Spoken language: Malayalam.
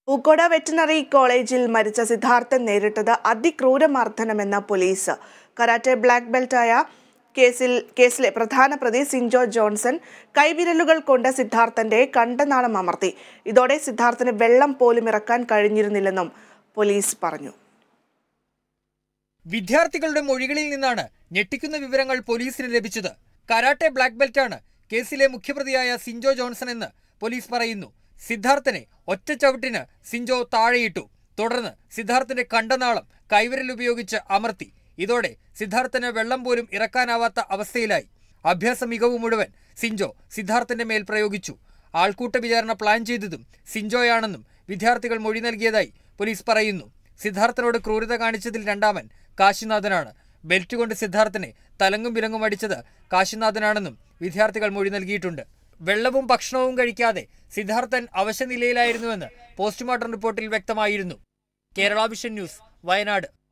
പൂക്കോട് വെറ്റിനറി കോളേജിൽ മരിച്ച സിദ്ധാർത്ഥൻ നേരിട്ടത് അതിക്രൂരമർദ്ദനമെന്ന പോലീസ്. കരാട്ടെ ബ്ലാക്ക് ബെൽറ്റായ കേസിലെ പ്രധാന പ്രതി സിൻജോ ജോൺസൺ കൈവിരലുകൾ കൊണ്ട് സിദ്ധാർത്ഥന്റെ കണ്ടനാളം അമർത്തി. ഇതോടെ സിദ്ധാർത്ഥന് വെള്ളം പോലും ഇറക്കാൻ കഴിഞ്ഞിരുന്നില്ലെന്നും പോലീസ് പറഞ്ഞു. വിദ്യാർത്ഥികളുടെ മൊഴികളിൽ നിന്നാണ് ഞെട്ടിക്കുന്ന വിവരങ്ങൾ പോലീസിന് ലഭിച്ചത്. കരാട്ടെ ബ്ലാക്ക് ബെൽറ്റാണ് കേസിലെ മുഖ്യപ്രതിയായ സിൻജോ ജോൺസൺ എന്ന് പോലീസ് പറയുന്നു. സിദ്ധാർത്ഥനെ ഒറ്റച്ചവിട്ടിന് സിൻജോ താഴെയിട്ടു. തുടർന്ന് സിദ്ധാർത്ഥന്റെ കണ്ടനാളം കൈവിരൽ ഉപയോഗിച്ച് അമർത്തി. ഇതോടെ സിദ്ധാർത്ഥന് വെള്ളം പോലും ഇറക്കാനാവാത്ത അവസ്ഥയിലായി. അഭ്യാസ മികവ് മുഴുവൻ സിൻജോ സിദ്ധാർത്ഥന്റെ മേൽ പ്രയോഗിച്ചു. ആൾക്കൂട്ട വിചാരണ പ്ലാൻ ചെയ്തതും സിൻജോയാണെന്നും വിദ്യാർത്ഥികൾ മൊഴി നൽകിയതായി പോലീസ് പറയുന്നു. സിദ്ധാർത്ഥനോട് ക്രൂരത കാണിച്ചതിൽ രണ്ടാമൻ കാശിനാഥനാണ്. ബെൽറ്റ് കൊണ്ട് സിദ്ധാർത്ഥനെ തലങ്ങും വിലങ്ങും അടിച്ചത് കാശിനാഥനാണെന്നും വിദ്യാർത്ഥികൾ മൊഴി നൽകിയിട്ടുണ്ട്. വെള്ളവും ഭക്ഷണവും കഴിക്കാതെ സിദ്ധാർത്ഥൻ അവശനിലയിലായിരുന്നുവെന്ന് പോസ്റ്റ്മോർട്ടം റിപ്പോർട്ടിൽ വ്യക്തമായിരുന്നു. Kerala vision news, Wayanad.